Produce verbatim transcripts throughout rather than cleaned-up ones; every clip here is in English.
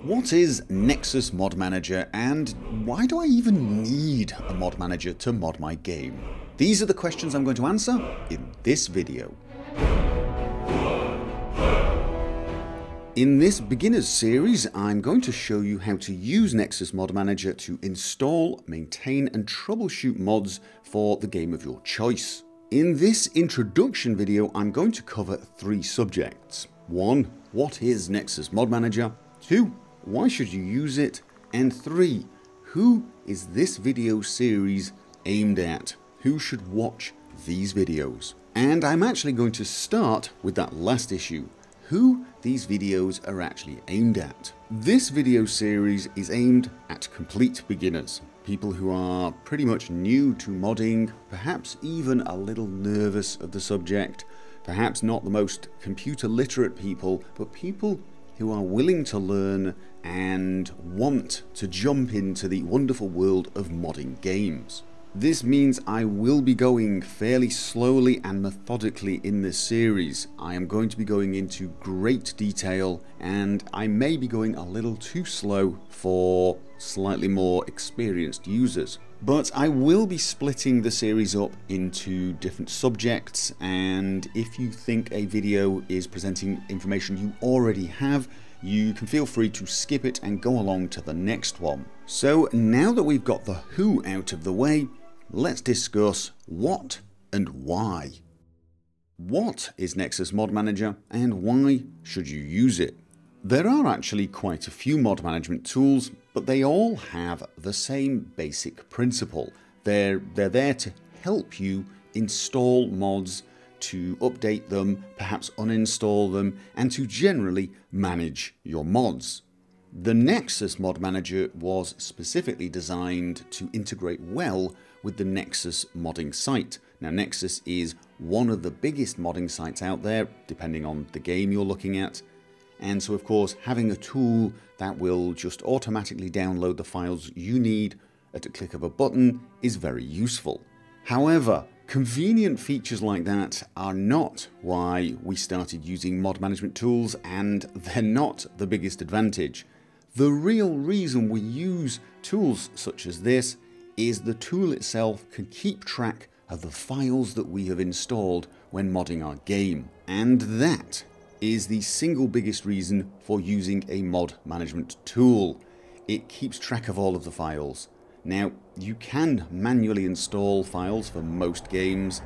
What is Nexus Mod Manager, and why do I even need a mod manager to mod my game? These are the questions I'm going to answer in this video. In this beginner's series, I'm going to show you how to use Nexus Mod Manager to install, maintain and troubleshoot mods for the game of your choice. In this introduction video, I'm going to cover three subjects. One, what is Nexus Mod Manager? Two, why should you use it? And three, who is this video series aimed at? Who should watch these videos? And I'm actually going to start with that last issue. Who these videos are actually aimed at. This video series is aimed at complete beginners, people who are pretty much new to modding, perhaps even a little nervous of the subject, perhaps not the most computer literate people, but people who are willing to learn and want to jump into the wonderful world of modding games. This means I will be going fairly slowly and methodically in this series. I am going to be going into great detail, and I may be going a little too slow for slightly more experienced users. But I will be splitting the series up into different subjects, and if you think a video is presenting information you already have, you can feel free to skip it and go along to the next one. So now that we've got the who out of the way, let's discuss what and why. What is Nexus Mod Manager and why should you use it? There are actually quite a few mod management tools, but they all have the same basic principle. They're, they're there to help you install mods, to update them, perhaps uninstall them, and to generally manage your mods. The Nexus Mod Manager was specifically designed to integrate well with the Nexus modding site. Now, Nexus is one of the biggest modding sites out there, depending on the game you're looking at. And so, of course, having a tool that will just automatically download the files you need at a click of a button is very useful. However, convenient features like that are not why we started using mod management tools, and they're not the biggest advantage. The real reason we use tools such as this is the tool itself can keep track of the files that we have installed when modding our game. And that is the single biggest reason for using a mod management tool. It keeps track of all of the files. Now, you can manually install files for most games,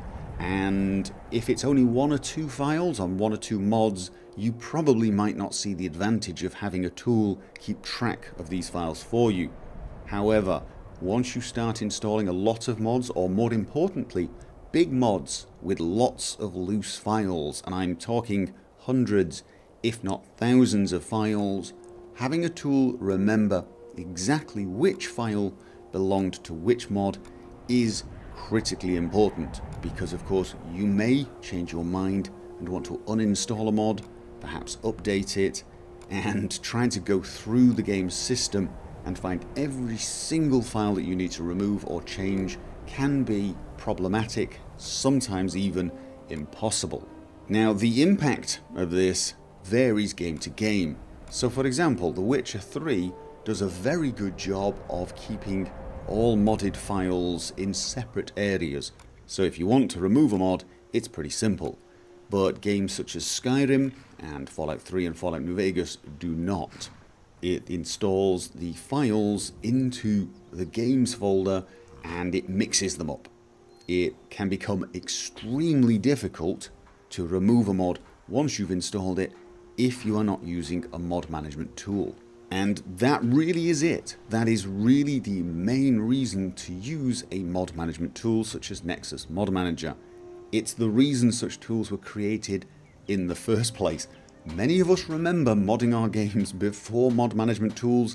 and if it's only one or two files on one or two mods, you probably might not see the advantage of having a tool keep track of these files for you. However, once you start installing a lot of mods, or more importantly, big mods with lots of loose files, and I'm talking hundreds, if not thousands of files, having a tool remember exactly which file belonged to which mod is critically important, because of course you may change your mind and want to uninstall a mod, perhaps update it, and trying to go through the game's system and find every single file that you need to remove or change can be problematic, sometimes even impossible. Now, the impact of this varies game to game. So for example, The Witcher three does a very good job of keeping all modded files in separate areas. So if you want to remove a mod, it's pretty simple. But games such as Skyrim and Fallout three and Fallout New Vegas do not. It installs the files into the games folder and it mixes them up. It can become extremely difficult to remove a mod once you've installed it if you are not using a mod management tool. And that really is it. That is really the main reason to use a mod management tool such as Nexus Mod Manager. It's the reason such tools were created in the first place. Many of us remember modding our games before mod management tools,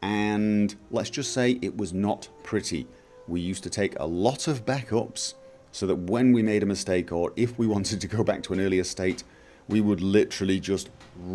and let's just say it was not pretty. We used to take a lot of backups so that when we made a mistake, or if we wanted to go back to an earlier state, we would literally just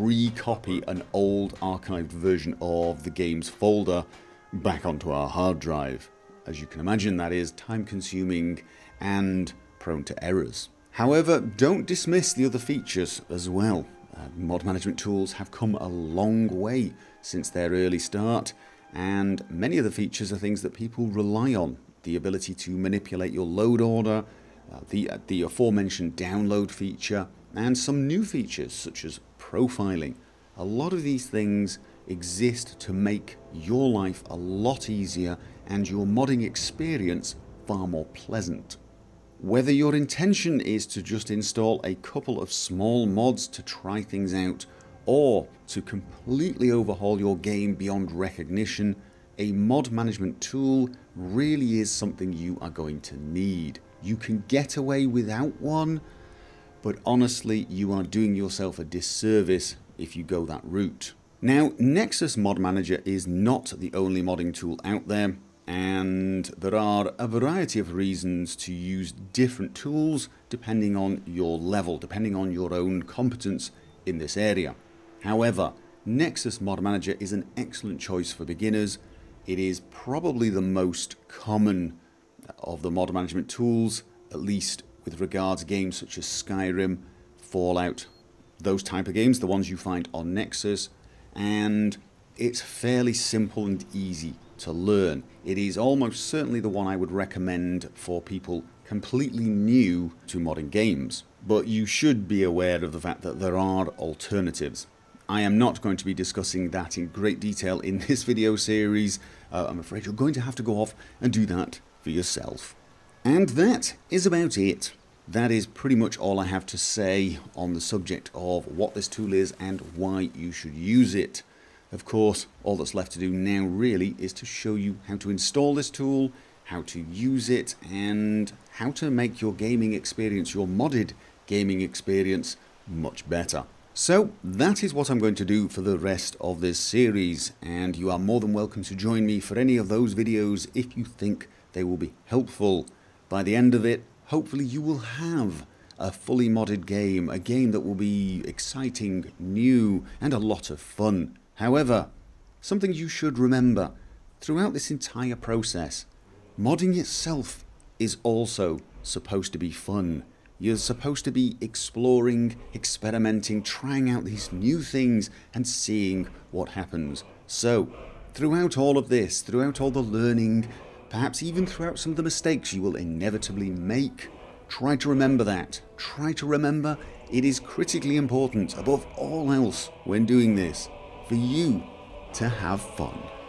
recopy an old archived version of the game's folder back onto our hard drive. As you can imagine, that is time consuming and prone to errors. However, don't dismiss the other features as well. Uh, mod management tools have come a long way since their early start, and many of the features are things that people rely on. The ability to manipulate your load order, uh, the, uh, the aforementioned download feature, and some new features such as profiling. A lot of these things exist to make your life a lot easier and your modding experience far more pleasant. Whether your intention is to just install a couple of small mods to try things out, or to completely overhaul your game beyond recognition, a mod management tool really is something you are going to need. You can get away without one, but honestly, you are doing yourself a disservice if you go that route. Now, Nexus Mod Manager is not the only modding tool out there, and there are a variety of reasons to use different tools depending on your level, depending on your own competence in this area. However, Nexus Mod Manager is an excellent choice for beginners. It is probably the most common of the mod management tools, at least with regards to games such as Skyrim, Fallout, those type of games, the ones you find on Nexus, and it's fairly simple and easy to learn. It is almost certainly the one I would recommend for people completely new to modding games. But you should be aware of the fact that there are alternatives. I am not going to be discussing that in great detail in this video series. Uh, I'm afraid you're going to have to go off and do that for yourself. And that is about it. That is pretty much all I have to say on the subject of what this tool is and why you should use it. Of course, all that's left to do now really is to show you how to install this tool, how to use it, and how to make your gaming experience, your modded gaming experience, much better. So that is what I'm going to do for the rest of this series, and you are more than welcome to join me for any of those videos if you think they will be helpful. By the end of it, hopefully you will have a fully modded game, a game that will be exciting, new, and a lot of fun. However, something you should remember throughout this entire process, modding itself is also supposed to be fun. You're supposed to be exploring, experimenting, trying out these new things and seeing what happens. So, throughout all of this, throughout all the learning, perhaps even throughout some of the mistakes you will inevitably make, try to remember that. Try to remember it is critically important, above all else, when doing this, for you to have fun.